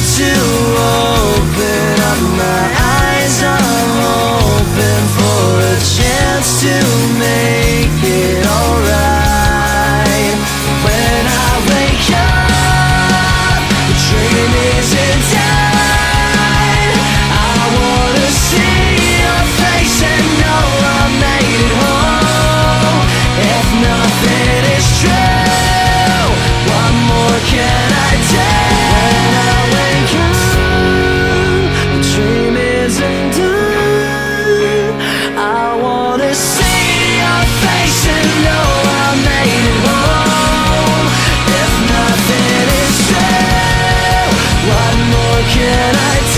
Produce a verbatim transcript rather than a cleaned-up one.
to open up my eyes. I'm hoping for a chance to make it alright. When I wake up, the dream isn't done. I wanna see your face and know I made it home. If nothing is true, what more can I do? When I wake up, the dream isn't done. I wanna see your face and know I made it home. If nothing is true, what more can I do?